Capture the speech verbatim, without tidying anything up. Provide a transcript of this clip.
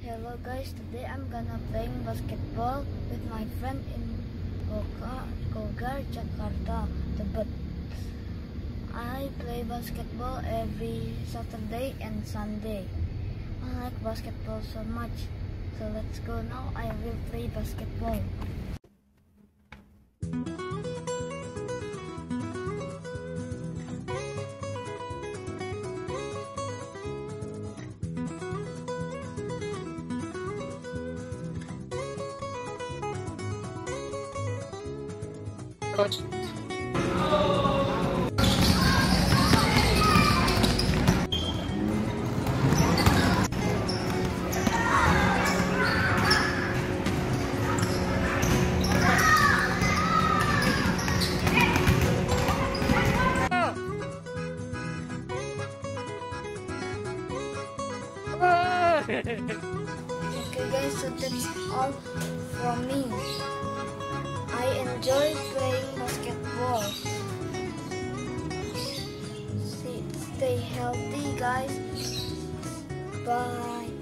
Hello guys, today I'm gonna playing basketball with my friend in Kogar, Jakarta. But I play basketball every Saturday and Sunday. I like basketball so much. So let's go now. I will play basketball. Coach. Okay guys, so that's all from me. I enjoy playing basketball. See, stay healthy guys. Bye.